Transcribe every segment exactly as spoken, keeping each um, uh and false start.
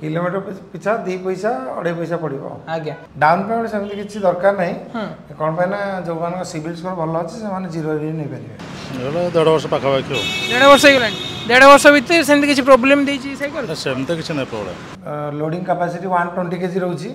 Kilometre पिछा दी पैसा अढ़ाई पैसा पड़ो आज्ञा डाउन पेमेंट सेमती किसी दरकार नहीं कौन पे ना जो मान सिविल स्कोर भल अच्छे से जीरो नहीं पारे देढ़ वर्ष पाखापाखि देढ़ वर्ष हो देढ़ वर्ष भितर सेमती किसी प्रोब्लेम देछि साइकिल सेमती किसी नहीं problem loading capacity one twenty KG रोची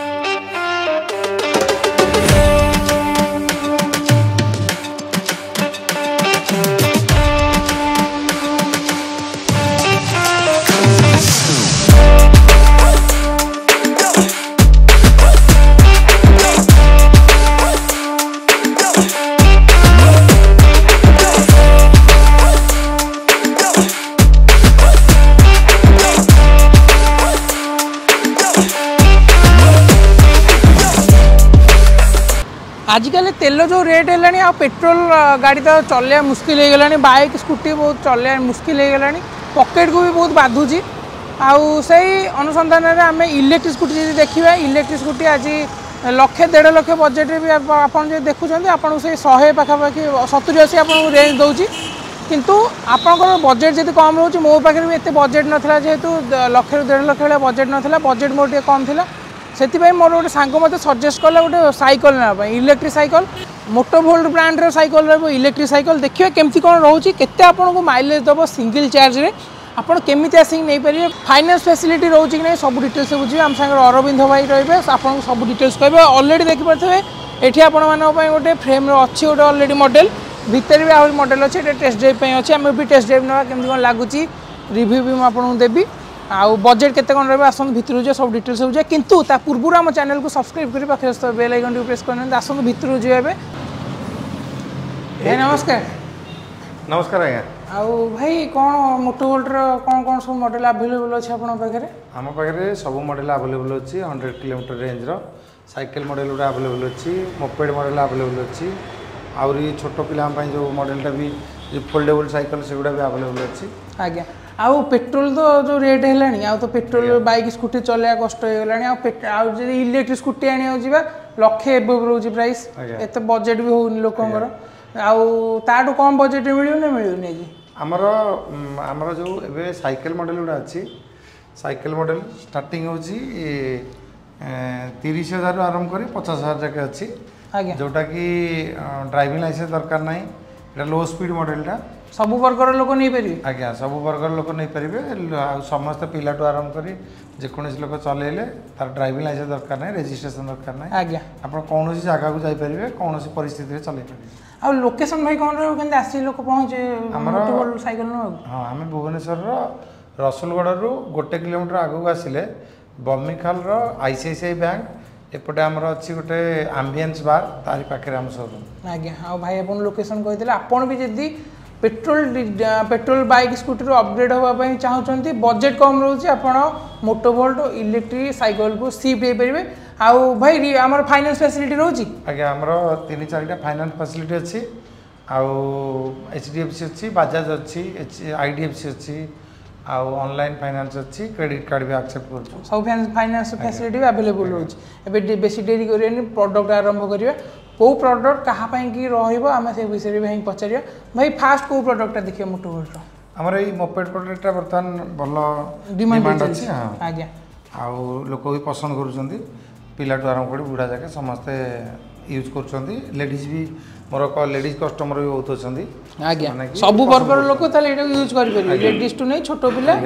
आजिकल तेल जो रेट है आ पेट्रोल गाड़ी तो चलया मुस्किल हो गलानी बाइक स्कूटी बहुत चलया मुस्किल हो गलानी पॉकेट को भी बहुत बाधुची आउ से अनुसंधान में आम इलेक्ट्रिक स्कूटी देखा इलेक्ट्रिक स्कूटी आज लक्षे देढ़ लक्ष बजेट भी आप देखुं आपको से शहे पाखापाखि सतुरी अशी आप रेंज दूसरी किंतु आपंकर बजेट जी कम रोचे मो पाखे भी एत बजेट नाला जेहेतु लक्षे देढ़ लक्ष भाई बजेट नाला बजेट मोर टे कम था से मोर गोटे सांग मत सजेस्ट कला गोटे साइकिल ना electric cycle Motovolt brand cycle रहा इलेक्ट्रिक साइकिल देखिए केमती कौन रोचे केते आपको माइलेज दब सिंगल चार्ज रे आपड़ केमी आसिक नहीं पारे फाइनेंस फैसिलिटी रोचे कि नहीं सब डिटेल्स बुझे आम सागर अरविंद भाई रही आपको सब डिटेल्स कहे अलरेडी देखिपे ये आपण मानी गोटे फ्रेम अच्छी गोटे अलरेडी मॉडल भितर भी आहरी मॉडल अच्छे टेस्ट ड्राइव अच्छे आम भी टेस्ट ड्राइव ना केमती कौन लगुच रिव्यू भी मुझे देवी आउ बजेट केते कौन रहा आसत भितर जाए सब डिटेल्स हो जाए किंतु ता पूर्व आम चैनल को सब्सक्राइब कर पाखे बेल आइकन प्रेस कर आसत भितर जाए नमस्कार नमस्कार आज्ञा आउ भाई कौन मोटोवोल्ट कौन कौन सब मॉडल अवेलेबल अच्छे आपन पाखे आम पाखे सब मॉडल अवेलेबल अच्छी हंड्रेड किलोमीटर रेंज रो साइकिल मॉडल गुड़ा अवेलेबल अच्छी मोपेड मॉडल अवेलेबल अच्छी आउरी छोट पिला जो मॉडलटा भी फोल्डेबल साइकिल से गुड़ा भी अवेलेबल अच्छी आज्ञा आउ पेट्रोल तो जो रेट है आ तो पेट्रोल बाइक स्कूटी चलया कष्ट हो गला इलेक्ट्रिक स्कूटी आने जा लक्षे एबव रोज प्राइस एत बजेट भी होनी लोकंर आउ कम बजेट मिलूँ ना मिलूनी आमर आमर जो एबे साइकिल मॉडल गुड़ा अच्छी साइकिल मॉडल स्टार्टिंग होची तीस हजार आरंभ कर पचास हजार जाके अच्छी जोटा कि ड्राइविंग लाइसेंस दरकार ना ये लो स्पीड मॉडलटा सब वर्गर लोक नहीं पारे आज्ञा सब वर्गर लोक नहीं पारे समस्त पिलाटू आरंभ कर जेकोसी लोक चलेले तार ड्राइविंग लाइसेंस दरकार ना रेजिस्ट्रेशन दरकार ना आज्ञा आप कौन जगह को जापारे कौन परिस्थिति चल पारे आ लोकेशन भाई कौन आसी लोक पहुँचे आम साइकिल हाँ आम भुवनेश्वर रसुलगढ़ रु गोटे किलोमीटर आगू आसिले बमिखाल आईसीआईसीआई बैंक एपटे आमर अच्छी गोटे आम्बियंस बार तारी पाखे आम शोरूम आज्ञा हाँ भाई आप लोकेशन कहते आपन भी जदि petrol petrol bike scooty upgrade होगापी चाहते बजेट कम रोचे आपड़ मोटोवोल्ट इलेक्ट्रिक साइकिल को सिफ्ट हो पारे आउ भाई आम फाइनेंस फैसिलिटी रोची आज्ञा आमर तीन चारिटा फाइनेंस फैसिलिटी अच्छी आउ एचडीएफसी अच्छी बजाज अच्छी आईडीएफसी अच्छी आउ ऑनलाइन फाइनेंस अच्छी क्रेडिट कार्ड भी एक्सेप्ट कर सब फाइनेंस फैसिलिटी भी अवेलेबल रोचे बेसी डेरी करें प्रोडक्ट आरंभ करिया कौ प्रोडक्ट कहाँ कि रहा से विषय में भाई पचार भाई फास्ट कौ प्रोडक्ट देखिए मोटोवोल्ट आमर ये मोपेड प्रोडक्ट बर्तमान भल डिमांड अच्छी हाँ आज्ञा आउ लोक भी पसंद करुँच पिलाटू आरंभ कर बुढ़ा जाके समस्ते यूज कर लेडीज भी मोर लेडीज कस्टमर भी बहुत अच्छा आज्ञा सब वर्गर लोक यूज करेंगे लेडीज टू नहीं छोट पिला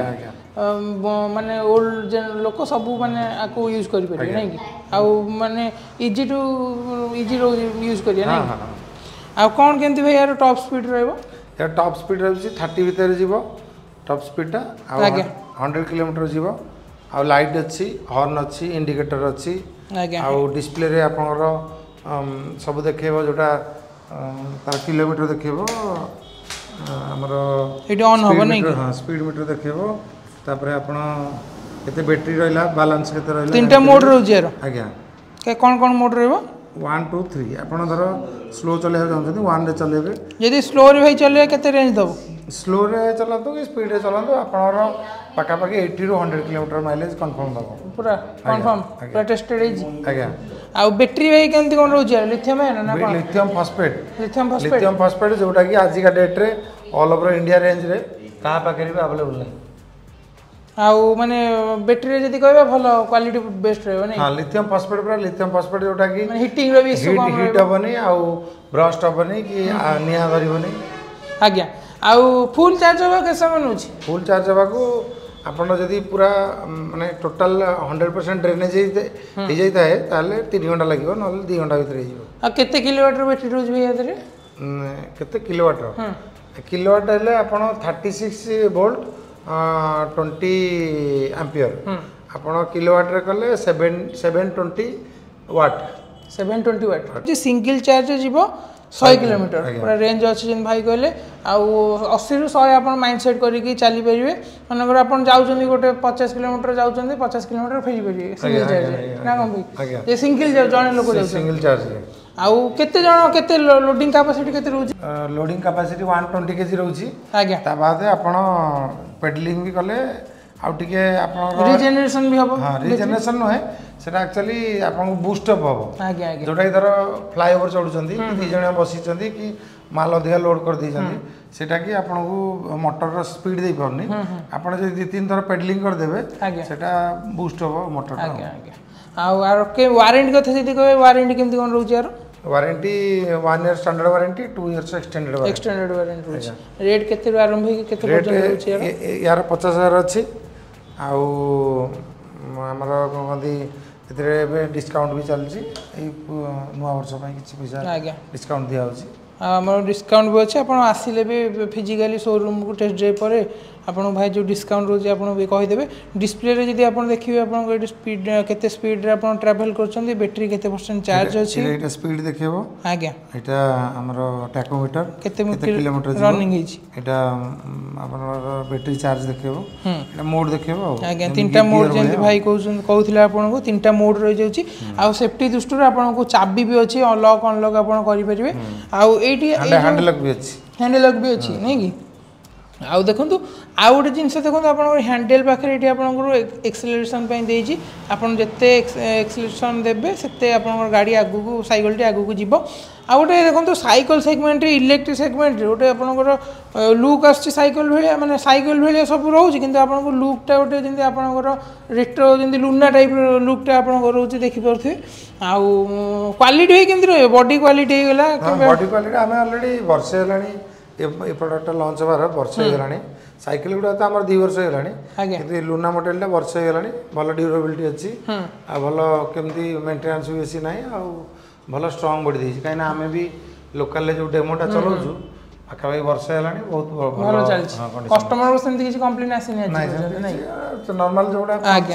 माने ओल्ड लोक सब माने आपको यूज करेंगे नहीं कि आउ माने इजी टू इजी यूज करिए नहीं आ कौन केमती भाई यार टॉप स्पीड रहबो यार टॉप स्पीड रहछि तीस भीतर जीवो टॉप स्पीडटा आ हंड्रेड किलोमीटर जीवो आ लाइट अच्छी हॉर्न अच्छी इंडिकेटर अच्छी आ डिस्प्ले रे आपनर सब देखेबो जोटा तार किलोमीटर देखेबो हमर एटी ऑन होबो नहीं हां स्पीड मीटर देखेबो तापर आपण केते बैटरी रहला बैलेंस केते रहला तीनटा मोड रहउछ यार आज्ञा के कोन कोन मोड रहबो वन टू थ्री आपण धर स्लो चले चाहते वन रे चलेबे यदि स्लो रे भाई चले केते रेंज दबो स्लो रे चलातो कि स्पीड रे चलातो आपण पाका पाके अस्सी रु हंड्रेड किलोमीटर माइलेज कंफर्म दबो पूरा कंफर्म पूरा टेस्टेड इज आज्ञा आ बैटरी भाई केमती कोन रहउछ यार लिथियम है ना कोन lithium phosphate lithium phosphate lithium phosphate जोटा कि आज का डेट रे ऑल ओवर इंडिया रेंज रे कहां पाके भी अवेलेबल नहीं आउ माने बैटरी रे जदी कहबा भलो क्वालिटी बेस्ट रहबो नै हां लिथियम फॉस्फेट पर लिथियम फॉस्फेट जोटा की माने हीटिंग रो भी इशू कम हीट हबनी आउ ब्रस्ट हबनी कि निया धरिबनी आज्ञा आउ फुल चार्ज होबा के समय नउछि फुल चार्ज होबा को आपण जदी पूरा माने टोटल हंड्रेड परसेंट ड्रेनेज हे जाइता है ताले तीन घंटा लागिवो न दो घंटा भीतर हेजिवो आ केते किलोवाट बैटरी रोज भैया दरे केते किलोवाट रो किलोवाट हेले आपण छत्तीस वोल्ट ट्वेंटी एम्पियर आपण किलोवाट रे कले सात सात ट्वेंटी वाट सात ट्वेंटी वाट जे सिंगल चार्ज जीवो सौ किलोमीटर पूरा रेंज अच्छे जेन भाई कहले आउ अस्सी रु सौ आपण माइंड सेट करिकी चली परिवे मनकर आपण जाउछन्ती गोटे पचास किलोमीटर जाउछन्ती पचास किलोमीटर फेरी परिवे सिंगल चार्ज ना कम भाई जे सिंगल जने लोक जाउ सिंगल चार्ज आउ केते जण केते लोडिंग कैपेसिटी केते रहउची लोडिंग कैपेसिटी एक सौ बीस केजी रहउची आज्ञा ता बाद आपण पेडलिंग भी कले आउ टिके आपण रिजेनरेशन भी हबो हां रिजेनरेशन न है सेटा एक्चुअली आपन बूस्ट अप हबो आज्ञा आज्ञा जोटा इधर फ्लाईओवर चढुचंदी दी जण बसिचंदी कि माल अधिक लोड कर दैचंदी सेटा कि आपन को मोटर रो स्पीड दे परनी आपन जे दि तीन थर पेडलिंग कर देबे सेटा बूस्ट हबो मोटर आज्ञा आज्ञा आउ आर के वारंटी कथे जदी कहबे वारंटी केमति कोन रहउची यार warranty one year standard warranty two years extended warranty extended warranty रहउची रेट केते आरंभ है केते पर्यंत रहउची यार यार पचास हज़ार अछि आउ हमर कोंदी एतरे डिस्काउंट भी चलछि ए नुवा वर्ष पई किछि पैसा आज्ञा डिस्काउंट दिया होछि हमर डिस्काउंट भी अच्छे आपण आसिले भी फिजिकली शोरूम को टेस्ट ड्राइव पर आपन भाई जो डिस्काउंट रोज आपन भी कहि देबे डिस्प्ले रे जदी आपन देखिबे आपन को स्पीड केते स्पीड रे आपन ट्रैवल करछन्ती बैटरी केते परसेंट चार्ज अछि एटा स्पीड देखिबो आज्ञा एटा हमरो टैकोमीटर केते किलोमीटर रनिंग हिची एटा आपन बैटरी चार्ज देखिबो एटा मोड देखिबो आज्ञा तीनटा मोड जेंति भाई कहउछन कहउथिला आपन को तीनटा मोड रहि जाउची आ सेफ्टी दृष्टि आपन को चाबी भी अछि लॉक अनलॉक आपन करि परिबे आ एटी हैंडल लॉक भी अछि हैंडल लॉक भी अछि नै कि आउ देखंतु आउ गोटे जिनस देखंतु आपन हैंडल पाखरे एटी आपन एक्सेलरेशन पई देछि आपन जत्ते एक्सेलरेशन देबे सेते आपन गाड़ी आगु को साइकिल टी आगु को जीवो आ गोटे देखंतु साइकिल सेगमेंट रे इलेक्ट्रिक सेगमेंट रे गोटे आपन लुक आछि साइकिल भेलिया माने साइकिल भेलिया सब रहउछि किंतु आपन लुक टा गोटे जिंदे आपन रेट्रो जिंदे लुना टाइप लुक टा आपन रहउछि देखि परथे आउ क्वालिटी है केमति रहबे बॉडी क्वालिटी हे गला बॉडी क्वालिटी हमें ऑलरेडी वर्ष हेलानी ए प्रोडक्ट लॉन्च होबार वर्ष हेलानी साइकिल गुडा तो हमर दो वर्ष हेलानी किंतु लुना मॉडल टा वर्ष हेलानी भलो ड्यूरेबिलिटी अछि आ भलो केमति मेंटेनेंस भी बेसी नाही आ भलो स्ट्रांग बॉडी देछि काइना हमें भी लोकल ले जो डेमोटा चलाउछु आखा भाई वर्ष हेलानी बहुत भलो चलछि कस्टमर को सेमति किछि कंप्लेन आसी नाही नाही तो नॉर्मल जोडा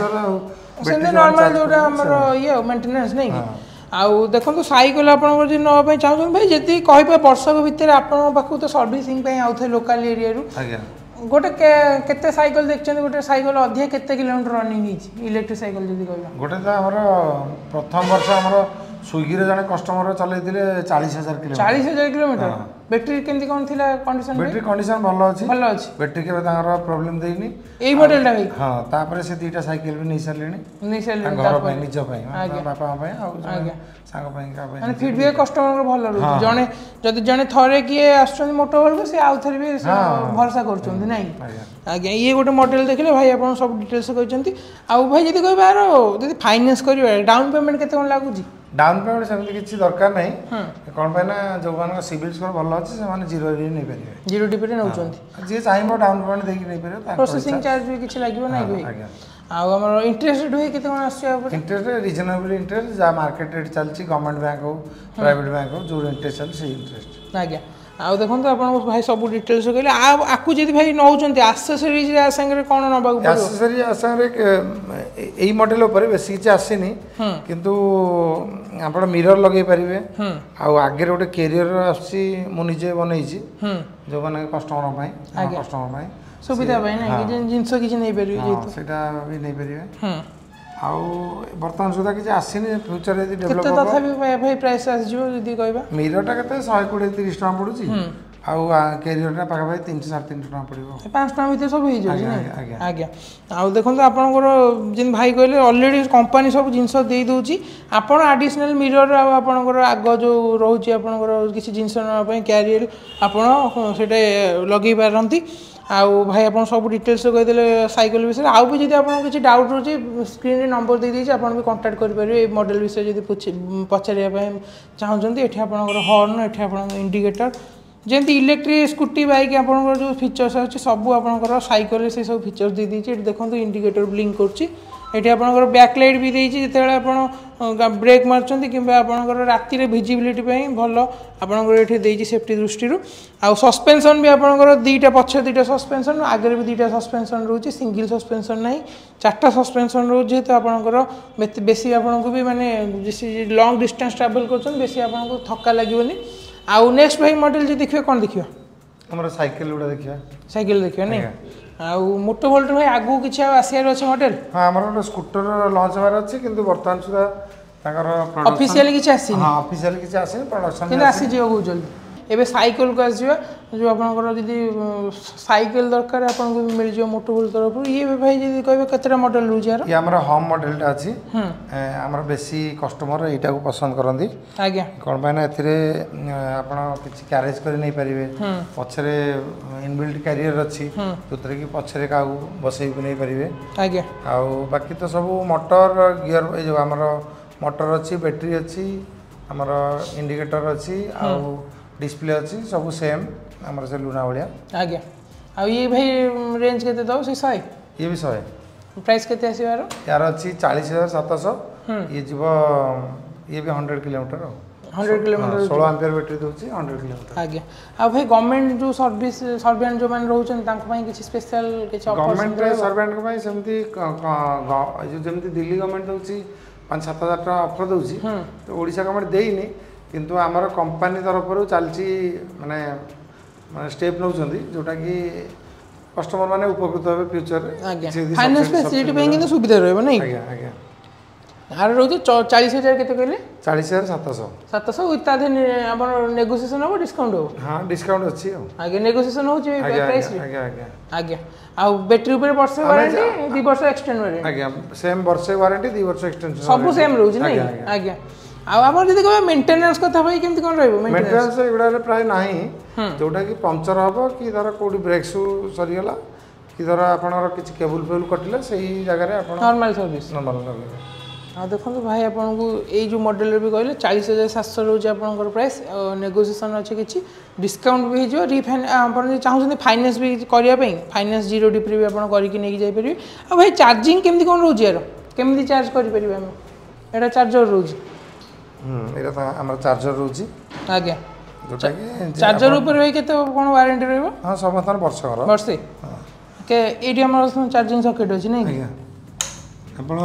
फीचर सेमति नॉर्मल जोडा हमर ये मेंटेनेंस नहीं आउ देखो साइकिल आपन जे नवा पई चाहछन भाई जति कहबे वर्ष के भीतर आपन पाखु तो सर्विसिंग पई आउथे लोकल एरिया रु आज्ञा गोटे केते साइकिल देखछन गोटे साइकिल अधिक केते किलोमीटर रनिंग हिची इलेक्ट्रिक साइकिल जदी कहबा गोटे तो हमर प्रथम वर्ष हमर स्विगी रे जने कस्टमर चलै दिले चालीस हज़ार किलोमीटर चालीस हज़ार किलोमीटर बैटरी केमति कोन थिला कंडीशन बैटरी कंडीशन भलो अछि भलो अछि बैटरी के तांगर प्रॉब्लम देइनी एई मॉडल टा भाई हां तापर से दीटा साइकिल भी नै सरलेनी नै सरलेनी घर पई निज पई बापा पई आ सांग पई का पई माने फीडबैक कस्टमर को भलो रहउ जने जदी जने थरे किए आछन मोटर वर्ग से आउ थरे भी भरोसा करछन नै आज्ञा ये गोटे मॉडल देखले भाई आपन सब डिटेल्स कहचंती आ भाई जदी कहबा जदी फाइनेंस करिवे डाउन पेमेंट केते कोन लागु जी डाउन पेमेंट सेमति किछि दरकार नै कोन पे ना जो मान सिविल स्कोर भलो अछि से माने जीरो रे नै परिबे जीरो डिपे रे नउचंती जे चाहिबो डाउन पेमेंट देकी नै परिबे प्रोसेसिंग चार्ज भी किछि लागिबो नै भाई आज्ञा आ हमर इंटरेस्ट रेट होय केते कोन आछे ऊपर इंटरेस्ट रीजनेबल इंटरेस्ट जा मार्केट रेट चलछि गवर्नमेंट बैंक हो प्राइवेट बैंक हो जो इंटरेस्ट चल से इंटरेस्ट आज्ञा आ देखंतु आपन भाई सब डिटेल्स कहले आ आकु जदी भाई नउचंती एक्सेसरीज रे संगे कोन नबाक पड़ो एक्सेसरी संगे एई मॉडल ऊपर बेसी किछि आसीनी किंतु आपण मिरर लगै परिबे आ आगे गोटे कैरियर आसी मु निजे बनैछि जो माने कस्टमर पई कस्टमर पई सुविधा पई नै कि जिंस किछि नै परिबे जेतु सेटा भी नै परिबे आउ वर्तमान सुधा किछि आसीनी फ्यूचर यदि डेवलप केते तथापि भाई प्राइस आस जिवो जदी कहबा मिररटा केते एक सौ बीस तीस टका पडुची आउ कैरियरटा पाखा भाई तीन सौ साढ़े तीन सौ टका पड़िबो पाँच टका भीतर सब हो जाउची ना आज्ञा आउ देखंतु आपनकर जिन भाई कहले ऑलरेडी कंपनी सब जिंस दे दोची आपन एडिशनल मिरर आ आपनकर आग जो रहउची आपनकर किछि जिंस न पई कैरियर आपन सेटे लगै पारंती आउ भाई आप सब डिटेल्स कहीदे साइकेल विषय आउ भी जब आप किसी डाउट रोचे स्क्रीन रे नंबर दे दीजिए आप भी कांटेक्ट करेंगे मॉडल विषय जब पचारे चाहते ये आपंकर हॉर्न ये आप इंडिकेटर जमी इलेक्ट्रिक स्कूटी बाइक आपंकर जो फीचर्स अच्छे सब आपंकर साइकेल से सब फीचर्स दे दीजिए देखो इंडिकेटर ब्लिंक कर ये आपंकर बैकलाइट भी देती जो आप ब्रेक मार्चंट कि आपंकर राति भिजिबिलिटी भल आपंकर ये सेफ्टी दृष्टि आउ सस्पेंशन भी आपंकर दुईटा पक्ष दुईटा सस्पेंशन आगे भी दुईटा सस्पेंशन रोचे सिंगल सस्पेंशन ना चार्टा सस्पेंशन रोज जेहेतु आपंकर बेसी आपन को भी माने लंग डिस्टेंस ट्रावेल कर बेसी आपको थका लगे आउ नेक्स्ट भाई मॉडल जो देखिए कौन देखिए हमर साइकिल गुडा देखिया साइकिल देखिए नहीं आउ मोटो वोल्ट भाई आगु किछि आसियार अछि मॉडल हां हमर गोटे स्कूटर लॉन्च होबार अछि किंतु वर्तमान सुधा ताकर प्रोडक्शन ऑफिशियली किछि आसी हां ऑफिशियली किछि आसी प्रोडक्शन किंतु आसी जियो बहुत जल्दी एबे साइकिल को आसीबा जो आपनकर जदी साइकिल दरकार आपन को मिल जियो मोटो वोल्ट तरफ ये भाई जदी कहबे केतरा मॉडल रहू यार ये हमर होम मॉडल टा अछि हमर बेसी कस्टमर एटा को पसंद करंदी आज्ञा कोन बायना एथिरे आपन किछि कैरेज कर नै परिबे पछरे इनबिल्ट कैरियर अछि जोतरे कि पछरे का बसै भी नै परिबे आज्ञा आ बाकी तो सब मोटर गियर ए जो हमर मोटर अछि बैटरी अछि हमर इंडिकेटर अछि आ डिस्प्ले अच्छी सब सेम आमर से लुना भाया आज्ञा आ ये भाई रेंज केते दो से सौ ये भी सौ प्राइस केते आसी यार यार अच्छी चालीस हजार सात सौ ये जीव ये भी हंड्रेड किलोमीटर हंड्रेड किलोमीटर सोलह एम्पियर बैटरी दोची हंड्रेड किलोमीटर आज्ञा आ भाई गवर्नमेंट जो सर्विस सर्वेंट जो मान रहउछन तांको पई किछि स्पेशल किछि ऑफर गवर्नमेंट सर्वेंट को पई सेमती जो जेमती दिल्ली गवर्नमेंट दोची पाँच सात हजार टाका ऑफर दोची तो ओडिशा गवर्नमेंट देइनी किंतु आमर कंपनी तरफ चलती माने माने स्टेप नौचंदी जोटा कि कस्टमर माने उपकृत होबे फ्यूचर रे फाइनेंस फैसिलिटी पे किंतु सुविधा रहबो नै आज्ञा आज्ञा आर रहउछ चालीस हजार केते कहले चालीस हजार सात सौ सात सौ विथ तादे आपन नेगोशिएशन हो डिस्काउंट हो हां डिस्काउंट अछि हो आगे नेगोशिएशन हो जे प्राइस रे आज्ञा आज्ञा आज्ञा आ बैटरी ऊपर वर्ष वारंटी दो वर्ष एक्सटेंड वारंटी आज्ञा सेम वर्ष वारंटी दो वर्ष एक्सटेंशन सब सेम रहउछ नै आज्ञा आ आपण जदी कहबे मेंटेनेंस कथा भाई केमति कोन रहबो मेंटेनेंस एगुडा प्राय नाही जोटा कि पंक्चर हबो कि धर कोडी ब्रेक शू सरी गेला कि धर आपनर किछ केबल फेबल कटिला सही जगह रे आपण नॉर्मल सर्विस नॉर्मल सर्विस हाँ देखो भाई आपन को ये जो मॉडल भी कहले चालीस हजार सात सौ रोज आपन प्राइस नेगोशिएशन अच्छे किसी डिस्काउंट भी हो रिफाइन आप चाहते फाइनेंस भी करने फाइनेंस जीरो डिप्री भी आप करके जापर आ भाई चार्जिंग केमती कौन रोज यार केमती चार्ज करें यहाँ चार्जर रोज हमर चार्जर रोजी आज्ञा जोटा कि चार्जर ऊपर भाई केते कोन वारंटी रहबो हां समस्तन वर्ष कर वर्षे के एडी हमर चार्जिंग सॉकेट अछि नै आज्ञा आपण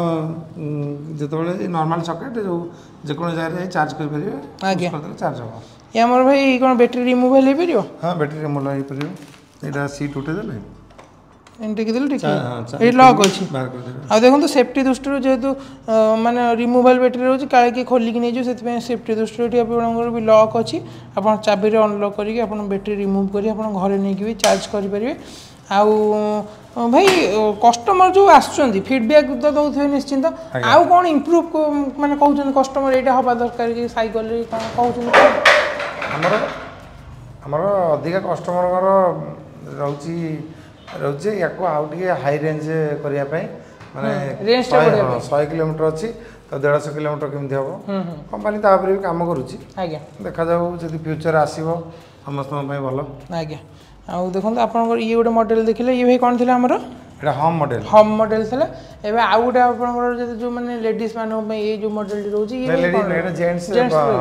जेतबेले नॉर्मल सॉकेट जो जे कोन जाय चार्ज कर परिबे आज्ञा चार्ज हो ये हमर भाई कोन बैटरी रिमूवल हे परियो हां बैटरी रिमूवल हे परियो एटा सीट उठे देले एंट्री के दिल ठीक है ये लॉक अछि आ देखो तो सेफ्टी दृष्टि जेहेतु माने रिमूवल बैटरी रोज काले की खोली की नै जो सेति सेफ्टी दृष्टि आपन भी लॉक अछि आपन चाबी रे अनलॉक करिके आपन बैटरी रिमूव करी आपन घरे नै कि भी चार्ज करि परिबे आउ भाई कस्टमर जो आछुंती फीडबैक तो दउथि निश्चिंत आउ कोन इंप्रूव माने कहउछन कस्टमर एटा होबा दरकार कि साइकिल रे कोन कहउछन हमर हमर अधिक कस्टमर कर रहउची रोजे याको आउ टिके हाई रेंज करिया पई माने रेंज सौ किलोमीटर अछि तो डेढ़ सौ किलोमीटर केमथि हबो कंपनी ता ऊपर भी काम करूची आज्ञा देखा जाऊ जदी फ्यूचर आसीबो समस्त पई भलो आज्ञा आ देखो आपन ये गोटे मॉडल देखिले ये भाई कोन थिला हमर एटा होम मॉडल होम मॉडल थिला एबे आ गोटे आपन जदी जो माने लेडीज मानो पे ये जो मॉडल रोजी ये लेडीज एटा जेंट्स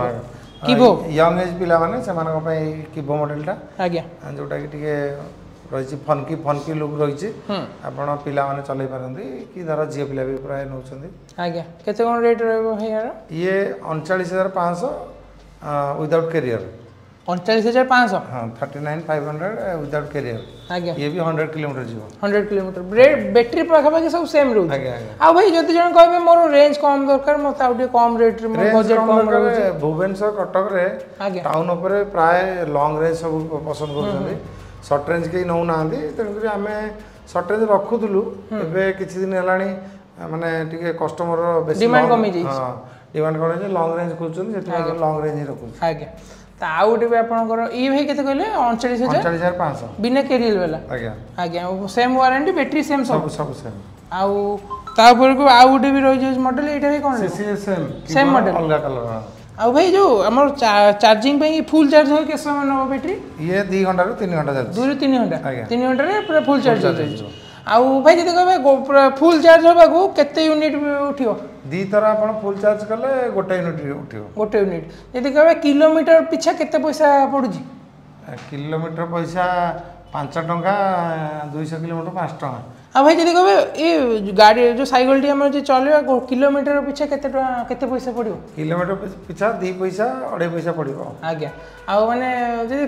किबो यंग एज पिला माने से मानको पे किबो मॉडल टा आज्ञा जोटा कि टिके रही फनकी फनकी लुक रही आपण पिला माने चलै पारंदी कि धर झियो पिला भी प्राय नउछंदी आज्ञा केते कोन रेट रहबो है यार ये उनचालीस हजार पाँच सौ विदाउट कैरियर उनचालीस हजार पाँच सौ हां thirty nine five hundred without carrier आज्ञा ये भी हंड्रेड किलोमीटर जीवो हंड्रेड किलोमीटर बैटरी पाखा पाखा सब सेम रहू आज्ञा आज्ञा आ भाई जति जण कहबे मोर रेंज कम दरकार मते आउटे कम रेट रे मोर बजट कम रहू भुवनेश्वर कटक रे टाउन ऊपर प्राय लॉन्ग रेंज सब पसंद करछंदी शॉर्ट रेंज के नौ नांदी तेणुक आम शॉर्ट रेंज रखुलु एबे किछि दिन हेलानी माने टिके कस्टमर बेसी डिमांड कमी जाई हां डिमांड कमी जाई लॉन्ग रेंज खोजछन सेति लॉन्ग रेंज रखु आज्ञा ଆଉ ଗୋଟେ ବି ଆପଣଙ୍କର ଇ ଭାଇ କେତେ କହିଲେ ଅଣଚାଳିଶ ହଜାର ଅଣଚାଳିଶ ହଜାର ପାଞ୍ଚଶହ ବିନା କ୍ୟାରିୟର ବାଲା ଆଜ୍ଞା ଆଜ୍ଞା ସେମ୍ ୱାରେଣ୍ଟି ବ୍ୟାଟେରୀ ସେମ୍ ସବୁ ସବୁ ସେମ୍ ଆଉ ତା ଉପରକୁ ଆଉ ଗୋଟେ ବି ରହିଯାଉଛି ମଡେଲ ଏଇଟା ବି କ'ଣ ସେମ୍ ସେମ୍ ମଡେଲ ଅଲଗା କଲର ଆଉ ଭାଇ ଯୋଉ ଆମର ଚାର୍ଜିଂ ପାଇଁ ଫୁଲ୍ ଚାର୍ଜ ହବ କେତେ ସମୟ ନେବ ବ୍ୟାଟେରୀ ଇଏ ଦୁଇ ଘଣ୍ଟାରୁ ତିନି ଘଣ୍ଟା ଚାଲିଛି ଦୁଇରୁ ତିନି ଘଣ୍ଟା ଆଜ୍ଞା ତିନି ଘଣ୍ଟାରେ ପୁରା ଫୁଲ୍ ଚାର୍ଜ ହେଇଯିବ ଆଉ ଭାଇ ଯଦି କହିବେ ପୁରା ଫୁଲ୍ ଚାର୍ଜ ହେବାକୁ କେତେ ୟୁନିଟ୍ ଉଠିବ ଦୁଇ ଥର ଆପଣ ଫୁଲ୍ ଚାର୍ଜ କଲେ ଗୋଟେ ୟୁନିଟ୍ ଉଠିବ ଗୋଟେ ୟୁନିଟ୍ ଯଦି କହିବେ କିଲୋମିଟର ପିଛା କେତେ ପଇସା ପଡ଼ୁଛି କିଲୋମିଟର ପଇସା ପାଞ୍ଚ ଟଙ୍କା ଦୁଇଶହ କିଲୋମିଟର ପାଞ୍ଚ ଟଙ୍କା ଆଉ ଭାଇ ଯଦି କହିବେ ଏ ଗାଡ଼ି ଯେଉଁ ସାଇକେଲଟି ଆମର ଯଦି ଚଲେଇବା କିଲୋମିଟର ପିଛା କେତେ ଟଙ୍କା କେତେ ପଇସା ପଡ଼ିବ କିଲୋମିଟର ପିଛା ଦୁଇ ପଇସା ଅଢ଼େଇ ପଇସା ପଡ଼ିବ ଆଜ୍ଞା ଆଉ ମାନେ ଯଦି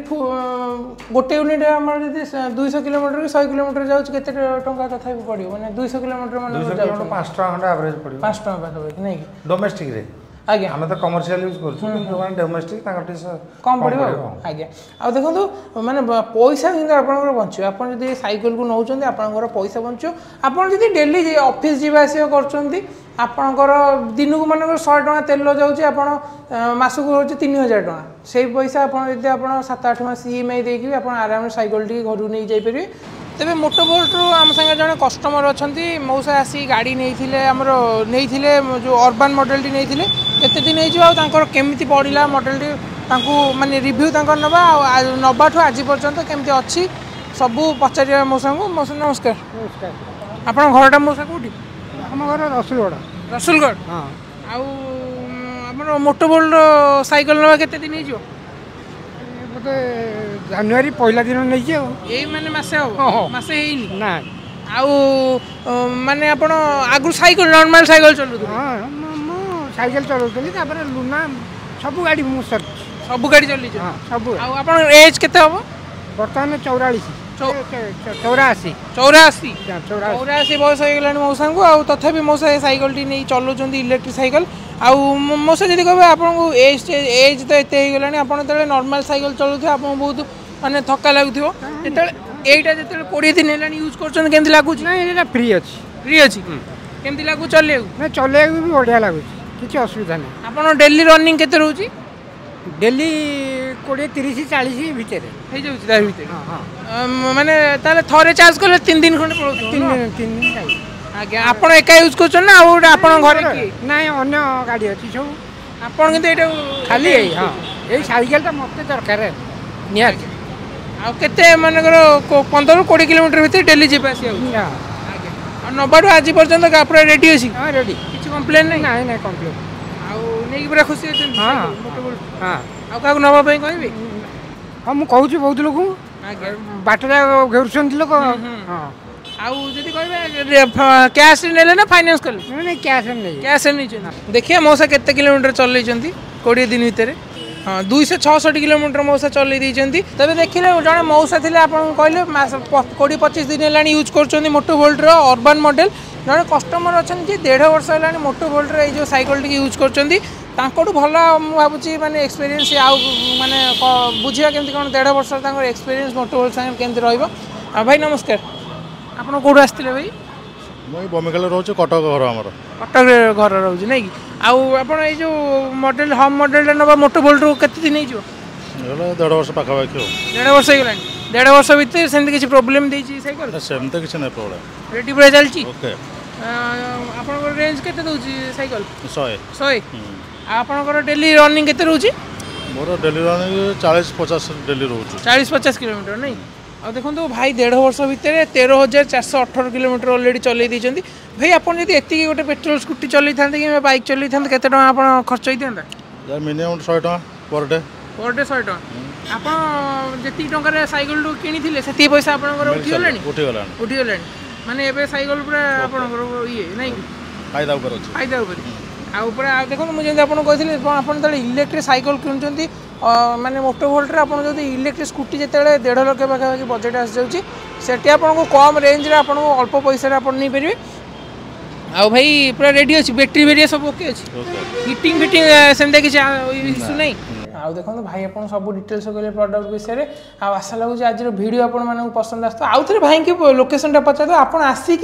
ଗୋଟେ ୟୁନିଟ୍ ଆମର ଯଦି ଦୁଇଶହ କିଲୋମିଟର କି ଶହେ କିଲୋମିଟର ଯାଉଛି କେତେ ଟଙ୍କା ତଥାପି ପଡ଼ିବ ମାନେ ଦୁଇଶହ କିଲୋମିଟର ମାନେ ପାଞ୍ଚ ଟଙ୍କା ଖଣ୍ଡେ ଆଭରେଜ ପଡ଼ିବ ପାଞ୍ଚ ଟଙ୍କା ପାଖାପାଖି ନାଇଁ କି ଡୋମେଷ୍ଟିକରେ ଆଜ୍ଞା ଆମେ ତ କମର୍ସିଆଲ ୟୁଜ୍ କରୁଛୁ କିନ୍ତୁ ମାନେ ଡୋମେଷ୍ଟିକ ତାଙ୍କର ଟିକେ କମ୍ ପଡ଼ିବ ଆଜ୍ଞା ଆଉ ଦେଖନ୍ତୁ ମାନେ ପଇସା କିନ୍ତୁ ଆପଣଙ୍କର ବଞ୍ଚିବ ଆପଣ ଯଦି ସାଇକେଲକୁ ନେଉଛନ୍ତି ଆପଣଙ୍କର ପଇସା ବଞ୍ଚିବ ଆପଣ ଯଦି ଡେଲି ଅଫିସ୍ ଯିବା ଆସିବା କରୁଛନ୍ତି ଆପଣଙ୍କର ଦିନକୁ ମାନଙ୍କର ଶହେ ଟଙ୍କା ତେଲ ଯାଉଛି ଆପଣ ମାସକୁ ହେଉଛି ତିନି ହଜାର ଟଙ୍କା ସେଇ ପଇସା ଆପଣ ଯଦି ଆପଣ ସାତ ଆଠ ମାସ ଇ ଏମ୍ ଆଇ ଦେଇକି ଆପଣ ଆରାମରେ ସାଇକେଲଟିକି ଘରକୁ ନେଇ ଯାଇପାରିବେ ତେବେ ମୋଟୋଭୋଲ୍ଟରୁ ଆମ ସାଙ୍ଗେ ଜଣେ କଷ୍ଟମର ଅଛନ୍ତି ମଉସା ଆସି ଗାଡ଼ି ନେଇଥିଲେ ଆମର ନେଇଥିଲେ ଯେଉଁ ଅର୍ବାନ୍ ମଡ଼େଲଟି ନେଇଥିଲେ କେତେ ଦିନ ହେଇଯିବ ଆଉ ତାଙ୍କର କେମିତି ପଡ଼ିଲା ମଡ଼େଲଟି ତାଙ୍କୁ ମାନେ ରିଭ୍ୟୁ ତାଙ୍କର ନେବା ଆଉ ନେବାଠୁ ଆଜି ପର୍ଯ୍ୟନ୍ତ କେମିତି ଅଛି ସବୁ ପଚାରିବା ମଉସାଙ୍କୁ ମଉସା ନମସ୍କାର ନମସ୍କାର ଆପଣଙ୍କ ଘରଟା ମଉସା କେଉଁଠି ଆମ ଘର ରସୁଲଗଡ଼ ରସୁଲଗଡ଼ ହଁ ଆଉ ଆମର ମୋଟୋଭୋଲ୍ଟ ସାଇକେଲ ନେବା କେତେ ଦିନ ହେଇଯିବ ବୋଧେ ଜାନୁଆରୀ ପହିଲା ଦିନ ନେଇଛି ଆଉ ଏଇ ମାନେ ମାସେ ହବ ମାସେ ହେଇନି ନା ଆଉ ମାନେ ଆପଣ ଆଗରୁ ସାଇକେଲ ନର୍ମାଲ ସାଇକେଲ ଚଲାଉଥିଲେ ହଁ ମୁଁ ସାଇକେଲ ଚଲାଉଥିଲି ତାପରେ ଲୁନା ସବୁ ଗାଡ଼ି ମୁଁ ସରିଛି ସବୁ ଗାଡ଼ି ଚଲେଇଛ ହଁ ସବୁ ଆଉ ଆପଣଙ୍କ ଏଜ୍ କେତେ ହବ ବର୍ତ୍ତମାନ ଚଉରାଳିଶ ଚଉରାଅଶୀ ଚଉରାଅଶୀ ଚଉରାଅଶୀ ଚଉରାଅଶୀ ବୟସ ହେଇଗଲାଣି ମଉସାଙ୍କୁ ଆଉ ତଥାପି ମଉସା ଏ ସାଇକେଲଟି ନେଇ ଚଲାଉଛନ୍ତି ଇଲେକ୍ଟ୍ରିକ୍ ସାଇକେଲ ଆଉ ମଉସା ଯଦି କହିବେ ଆପଣଙ୍କୁ ଏଜ୍ ଏଜ୍ ତ ଏତେ ହେଇଗଲାଣି ଆପଣ ଯେତେବେଳେ ନର୍ମାଲ ସାଇକେଲ ଚଲାଉଥିବେ ଆପଣଙ୍କୁ ବହୁତ ମାନେ ଥକା ଲାଗୁଥିବ ଯେତେବେଳେ ଏଇଟା ଯେତେବେଳେ କୋଡ଼ିଏ ଦିନ ହେଲାଣି ୟୁଜ୍ କରୁଛନ୍ତି କେମିତି ଲାଗୁଛି ନାଇଁ ଏଇଟା ଫ୍ରି ଅଛି ଫ୍ରି ଅଛି କେମିତି ଲାଗୁଛି ଚଲେଇବାକୁ ନା ଚଲେଇବାକୁ ବି ବଢ଼ିଆ ଲାଗୁଛି କିଛି ଅସୁବିଧା ନାହିଁ ଆପଣ ଡେଲି ରନିଂ କେତେ ରହୁଛି ଡେଲି କୋଡ଼ିଏ ତିରିଶ ଚାଳିଶ ଭିତରେ ହେଇଯାଉଛି ତା ଭିତରେ ମାନେ ତାହେଲେ ଥରେ ଚାର୍ଜ କଲେ ତିନି ଦିନ ଖଣ୍ଡେ ପଳଉଥିବ ତିନି ଦିନ ତିନି ଦିନ ଯାଇ ଆଜ୍ଞା ଆପଣ ଏକା ୟୁଜ୍ କରୁଛନ୍ତି ନା ଆଉ ଗୋଟେ ଆପଣଙ୍କ ଘରେ କିଏ ନାଇଁ ଅନ୍ୟ ଗାଡ଼ି ଅଛି ସବୁ ଆପଣ କିନ୍ତୁ ଏଇଟା ଖାଲି ଏଇ ହଁ ଏଇ ସାଇକେଲଟା ମୋତେ ଦରକାର ନିହାତି ଆଉ କେତେ ମନେକର ପନ୍ଦରରୁ କୋଡ଼ିଏ କିଲୋମିଟର ଭିତରେ ଡେଲି ଯିବା ଆସିବା ହେଉଛି ଆଜ୍ଞା ଆଉ ନେବାଠୁ ଆଜି ପର୍ଯ୍ୟନ୍ତ ପୁରା ରେଡ଼ି ଅଛି ହଁ ରେଡ଼ି କିଛି କମ୍ପ୍ଲେନ୍ ନାହିଁ ନାଇଁ ନାଇଁ କମ୍ପ୍ଲେନ୍ ଆଉ ନେଇକି ପୁରା ଖୁସି ଅଛନ୍ତି ହଁ ହଁ ଆଉ କାହାକୁ ନେବା ପାଇଁ କହିବି ହଁ ମୁଁ କହୁଛି ବହୁତ ଲୋକଙ୍କୁ ଆଜ୍ଞା ବାଟରେ ଘେରୁଛନ୍ତି ଲୋକ ହଁ ଆଉ ଯଦି କହିବେ କ୍ୟାସ୍ରେ ନେଲେ ନା ଫାଇନାନ୍ସ କଲେ ନାଇଁ କ୍ୟାସ୍ରେ ନେଇ କ୍ୟାସ୍ରେ ନେଇଛନ୍ତି ଦେଖିବା ମଉସା କେତେ କିଲୋମିଟର ଚଲେଇଛନ୍ତି କୋଡ଼ିଏ ଦିନ ଭିତରେ ହଁ ଦୁଇଶହ ଛଅଷଠି କିଲୋମିଟର ମଉସା ଚଲେଇ ଦେଇଛନ୍ତି ତେବେ ଦେଖିଲେ ଜଣେ ମଉସା ଥିଲେ ଆପଣଙ୍କୁ କହିଲେ ମାସ କୋଡ଼ିଏ ପଚିଶ ଦିନ ହେଲାଣି ୟୁଜ୍ କରୁଛନ୍ତି ମୋଟୋଭୋଲ୍ଟର ଅର୍ବାନ୍ ମଡ଼େଲ୍ ଜଣେ କଷ୍ଟମର ଅଛନ୍ତି ଯେ ଦେଢ଼ ବର୍ଷ ହେଲାଣି ମୋଟୋଭୋଲ୍ଟର ଏଇ ଯେଉଁ ସାଇକେଲଟିକି ୟୁଜ୍ କରୁଛନ୍ତି ତାଙ୍କଠୁ ଭଲ ମୁଁ ଭାବୁଛି ମାନେ ଏକ୍ସପିରିଏନ୍ସ ଆଉ ମାନେ ବୁଝିବା କେମିତି କ'ଣ ଦେଢ଼ ବର୍ଷର ତାଙ୍କର ଏକ୍ସପିରିଏନ୍ସ ମୋଟୋଭୋଲ୍ଟ ସାଙ୍ଗରେ କେମିତି ରହିବ ଆଉ ଭାଇ ନମସ୍କାର ଆପଣ କେଉଁଠୁ ଆସିଥିଲେ ଭାଇ ମୁଁ ଏଇ ବମିଖାଲରେ ରହୁଛି କଟକ ଘର ଆମର କଟକରେ ଘର ରହୁଛି ନାଇଁ କି ଆଉ ଆପଣ ଏଇ ଯେଉଁ ମଡ଼େଲ ହମ୍ ମଡ଼େଲଟା ନେବା ମୋଟୋଭୋଲ୍ଟରୁ କେତେ ଦିନ ହେଇଯିବ ହେଲେ ଦେଢ଼ ବର୍ଷ ପାଖାପାଖି ଆଉ ଦେଢ଼ ବର୍ଷ ହେଇଗଲାଣି ଦେଢ଼ ବର୍ଷ ଭିତରେ ସେମିତି କିଛି ପ୍ରୋବ୍ଲେମ୍ ଦେଇଛି ସାଇକେଲ ସେମିତି କିଛି ନାହିଁ ପ୍ରୋବ୍ଲେମ୍ ରେଡ଼ି ପୁରା ଚାଲିଛି ଓକେ ଆପଣଙ୍କର ରେଞ୍ଜ କେତେ ଦେଉଛି ସାଇକେଲ ଶହେ ଶହେ ଆଉ ଆପଣଙ୍କର ଡେଲି ରନିଂ କେତେ ରହୁଛି ମୋର ଡେଲି ରନିଂ ଚାଳିଶ ପଚାଶ ଡେଲି ରହୁଛି ଚାଳିଶ ପଚାଶ କିଲୋମିଟର ନାଇଁ ଆଉ ଦେଖନ୍ତୁ ଭାଇ ଦେଢ଼ ବର୍ଷ ଭିତରେ ତେର ହଜାର ଚାରିଶହ ଅଠର କିଲୋମିଟର ଅଲରେଡ଼ି ଚଲେଇ ଦେଇଛନ୍ତି ଭାଇ ଆପଣ ଯଦି ଏତିକି ଗୋଟେ ପେଟ୍ରୋଲ ସ୍କୁଟି ଚଲେଇଥାନ୍ତେ କିମ୍ବା ବାଇକ୍ ଚଲେଇଥାନ୍ତେ କେତେ ଟଙ୍କା ଆପଣ ଖର୍ଚ୍ଚ ହେଇଥାନ୍ତା ମିନିମମ୍ ଶହେ ଟଙ୍କା ପର୍ ଡେ ପର୍ ଡେ ଶହେ ଟଙ୍କା ଆପଣ ଯେତିକି ଟଙ୍କାରେ ସାଇକେଲଠୁ କିଣିଥିଲେ ସେତିକି ପଇସା ଆପଣଙ୍କର ଉଠିଗଲାଣି ଉଠିଗଲାଣି ଉଠିଗଲାଣି ମାନେ ଏବେ ସାଇକେଲ ପୁରା ଆପଣଙ୍କର ଇଏ ନାଇଁ କି ଫାଇଦା ଉପରେ ଅଛି ଫାଇଦା ଉପରେ ଆଉ ପୁରା ଦେଖନ୍ତୁ ମୁଁ ଯେମିତି ଆପଣଙ୍କୁ କହିଥିଲି ଆପଣ ଯେତେବେଳେ ଇଲେକ୍ଟ୍ରିକ୍ ସାଇକେଲ କିଣୁଛନ୍ତି ମାନେ ମୋଟୋଭୋଲ୍ଟରେ ଆପଣ ଯଦି ଇଲେକ୍ଟ୍ରିକ୍ ସ୍କୁଟି ଯେତେବେଳେ ଦେଢ଼ ଲକ୍ଷ ପାଖାପାଖି ବଜେଟ୍ ଆସିଯାଉଛି ସେଠି ଆପଣଙ୍କୁ କମ୍ ରେଞ୍ଜରେ ଆପଣଙ୍କୁ ଅଳ୍ପ ପଇସାରେ ଆପଣ ନେଇପାରିବେ ଆଉ ଭାଇ ପୁରା ରେଡ଼ି ଅଛି ବ୍ୟାଟେରୀ ଭେରିଆ ସବୁ ଓକେ ଅଛି ହିଟିଂ ଫିଟିଂ ସେମିତି କିଛି ଇସ୍ୟୁ ନାହିଁ ଆଉ ଦେଖନ୍ତୁ ଭାଇ ଆପଣ ସବୁ ଡିଟେଲ୍ସ କହିଲେ ପ୍ରଡ଼କ୍ଟ ବିଷୟରେ ଆଉ ଆଶା ଲାଗୁଛି ଆଜିର ଭିଡ଼ିଓ ଆପଣମାନଙ୍କୁ ପସନ୍ଦ ଆସୁଥିବ ଆଉ ଥରେ ଭାଇକି ଲୋକେସନଟା ପଚାରିଦେବେ ଆପଣ ଆସିକି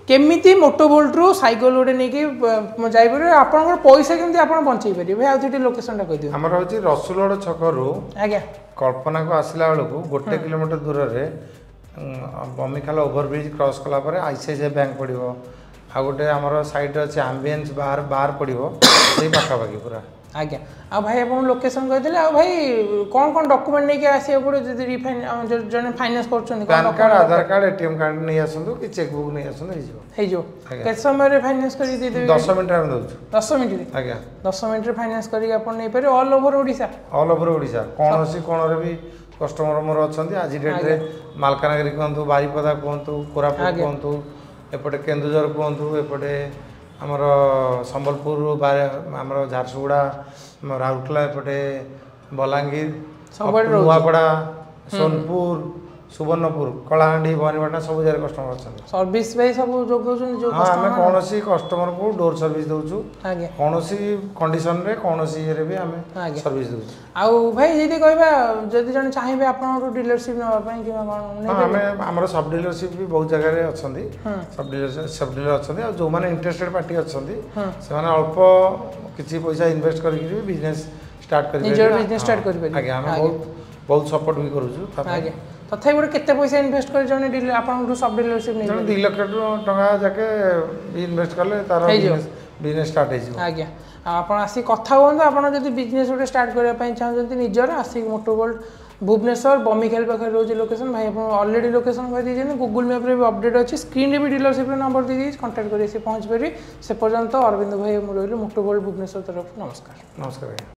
केमिति मोटोवोल्ट रु साइकिल गोटे नहीं कि जाइपर आपन पैसा केमती आपन बंचई पारे भाई आउथि लोकेशन टा कहि दियो हमर होची रसुलगढ़ छक रु आज्ञा कल्पना को आसिला बेलू गोटे किलोमीटर दूर रे बमिखाल ओभरब्रिज क्रॉस कला पर आईसीआईसीआई बैंक पड़ो आ गोटे आमर साइड अच्छे आम्बियंस बाहर बाहर पड़ो से पाखापाखि पूरा आज्ञा आ भाई आप लोकेशन कहते आ भाई कौन कौन डॉक्यूमेंट नहीं आसिया पड़े जब रिफाइन जने फाइनेंस करछन PAN card Aadhaar card ATM card नहीं आसंतु कि चेक बुक नहीं आसंतु हे जो हे जो के समय रे फाइनेंस करी दे देबे दस मिनिट हम दउछु दस मिनिट रे आज्ञा दस मिनिट रे फाइनेंस करी अपन नहीं पारे all over Odisha all over Odisha कोनोसी कोन रे भी कस्टमर मोर अछंती आज डेट रे मालकानगिरी कहंतु बारीपदा कहंतु कोरापुट कहंतु एपटे केन्दुझर कहंतु एपटे आमर संबलपुर आमर झारसुगुड़ा राउरकेला एपटे बलांगीर नुआपड़ा सोनपुर सुवर्णपुर कलाहांडी भवानीपाटना सब जगह कस्टमर अच्छा सर्विस भाई सब जोगौछन जो हाँ आम कौन कस्टमर को डोर सर्विस दउछु आगे कौन कंडीशन रे कौन ये भी आम सर्विस दउछु आउ भाई जदी कहबा जदी जन चाहिबे आपन डीलरशिप नबा पई कि कोन हां हमें हमर सब डीलरशिप भी बहुत जगह रे अछंती सब डीलर सब डीलर अछंती आ जो माने इंटरेस्टेड पार्टी अछंती से माने अल्प किछि पैसा इन्वेस्ट करके भी बिजनेस स्टार्ट करि निजर बिजनेस स्टार्ट करि पारे आगे हम बहुत बहुत सपोर्ट भी करूछु आगे तथापि गोटे केते पैसा इन्वेस्ट कर जने डीलर आपन सब डीलरशिप नै जने दो लाख टका जाके इन्वेस्ट करले तार बिजनेस बिजनेस स्टार्ट हे आज्ञा आपण आसी कथा होंतो आपण जदी बिजनेस गोटे स्टार्ट करिया पई चाहजंती निजर आसी मोटोवोल्ट भुवनेश्वर बमिखाल पाखे रोज लोकेशन भाई आप ऑलरेडी लोकेशन कह दीजिए गूगल मैप रे भी अपडेट अच्छी स्क्रीन रे भी डीलरशिप नंबर दी दीजिए कांटेक्ट करिए से पहुंच पारे से पर्यंत अरविंद भाई मुरली मोटोवोल्ट भुवनेश्वर तरफ नमस्कार नमस्कार।